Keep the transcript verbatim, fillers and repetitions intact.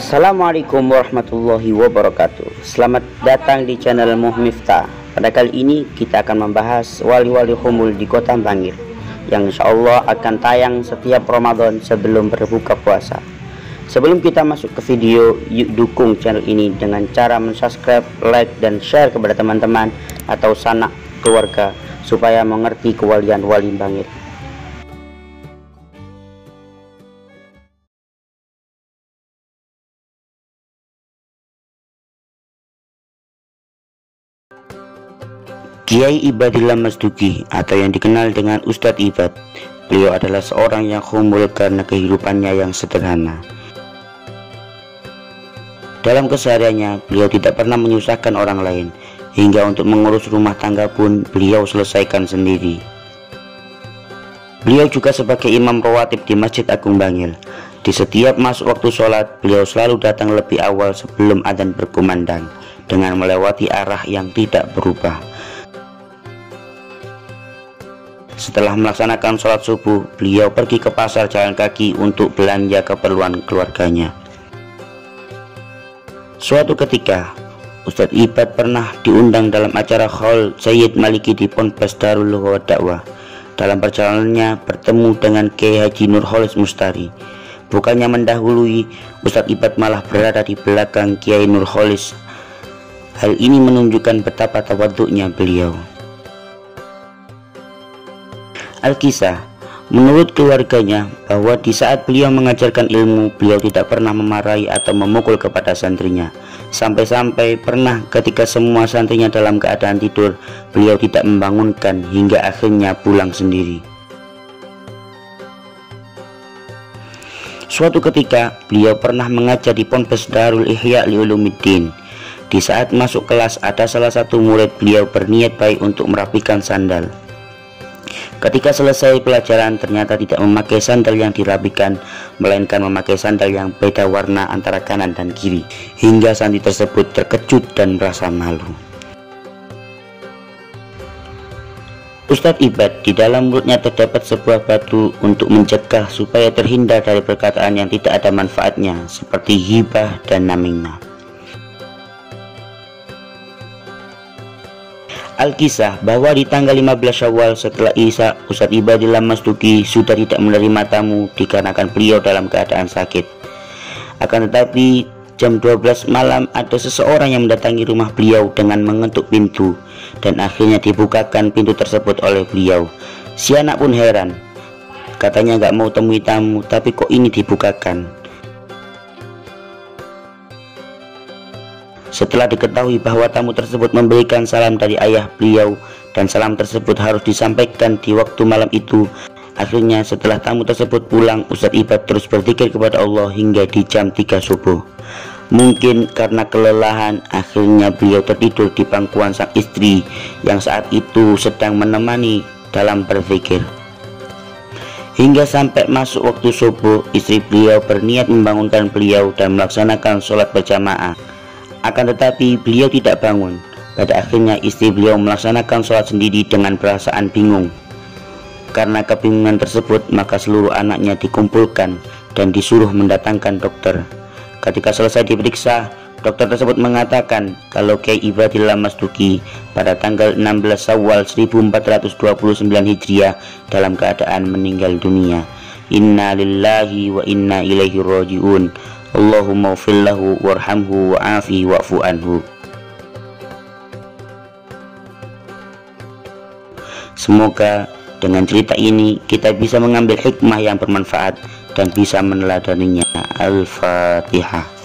Assalamualaikum warahmatullahi wabarakatuh. Selamat datang di channel Muhmiftah. Pada kali ini kita akan membahas wali-wali humul di kota Bangil yang insya Allah akan tayang setiap Ramadan sebelum berbuka puasa. Sebelum kita masuk ke video, yuk dukung channel ini dengan cara mensubscribe, like, dan share kepada teman-teman atau sanak keluarga supaya mengerti kewalian wali Bangil. Kiai Ibadillah Masduki atau yang dikenal dengan Ustadz Ibad. Beliau adalah seorang yang humble karena kehidupannya yang sederhana. Dalam kesehariannya, beliau tidak pernah menyusahkan orang lain, hingga untuk mengurus rumah tangga pun beliau selesaikan sendiri. Beliau juga sebagai imam rawatib di Masjid Agung Bangil. Di setiap masuk waktu sholat, beliau selalu datang lebih awal sebelum adzan berkumandang dengan melewati arah yang tidak berubah. Setelah melaksanakan sholat subuh, beliau pergi ke pasar jalan kaki untuk belanja keperluan keluarganya. Suatu ketika, Ustadz Ibad pernah diundang dalam acara Khaul Sayyid Maliki di Ponpes Darul Lughah Dakwah. Dalam perjalanannya bertemu dengan Kiai Haji Nurholis Mustari. Bukannya mendahului, Ustadz Ibad malah berada di belakang Kiai Nurholis. Hal ini menunjukkan betapa tawaduknya beliau. Al-Kisah, menurut keluarganya bahwa di saat beliau mengajarkan ilmu, beliau tidak pernah memarahi atau memukul kepada santrinya. Sampai-sampai pernah ketika semua santrinya dalam keadaan tidur, beliau tidak membangunkan hingga akhirnya pulang sendiri. Suatu ketika beliau pernah mengajar di Ponpes Darul Ihya Liulumiddin. Di saat masuk kelas, ada salah satu murid beliau berniat baik untuk merapikan sandal. Ketika selesai pelajaran, ternyata tidak memakai sandal yang dirapikan, melainkan memakai sandal yang beda warna antara kanan dan kiri, hingga santri tersebut terkejut dan merasa malu. Ustadz Ibad, di dalam mulutnya terdapat sebuah batu untuk mencegah supaya terhindar dari perkataan yang tidak ada manfaatnya, seperti ghibah dan namimah. Al-Kisah, bahwa di tanggal lima belas Syawal setelah Isya, Ustadz Ibadillah Masduki sudah tidak menerima tamu dikarenakan beliau dalam keadaan sakit. Akan tetapi jam dua belas malam ada seseorang yang mendatangi rumah beliau dengan mengetuk pintu, dan akhirnya dibukakan pintu tersebut oleh beliau. Si anak pun heran, katanya gak mau temui tamu, tapi kok ini dibukakan. Setelah diketahui bahwa tamu tersebut memberikan salam dari ayah beliau dan salam tersebut harus disampaikan di waktu malam itu, akhirnya setelah tamu tersebut pulang, Ustadz Ibad terus berzikir kepada Allah hingga di jam tiga subuh. Mungkin karena kelelahan, akhirnya beliau tertidur di pangkuan sang istri yang saat itu sedang menemani dalam berzikir. Hingga sampai masuk waktu subuh, istri beliau berniat membangunkan beliau dan melaksanakan sholat berjamaah. Akan tetapi beliau tidak bangun. Pada akhirnya istri beliau melaksanakan sholat sendiri dengan perasaan bingung. Karena kebingungan tersebut, maka seluruh anaknya dikumpulkan dan disuruh mendatangkan dokter. Ketika selesai diperiksa, dokter tersebut mengatakan kalau Kiai Ibadillah Masduki pada tanggal enam belas Syawal seribu empat ratus dua puluh sembilan Hijriah dalam keadaan meninggal dunia. Inna lillahi wa inna ilaihi raji'un. Allahumma ufil lahu warhamhu wa'afi wa'fu anhu. Semoga dengan cerita ini kita bisa mengambil hikmah yang bermanfaat dan bisa meneladaninya. Al-Fatihah.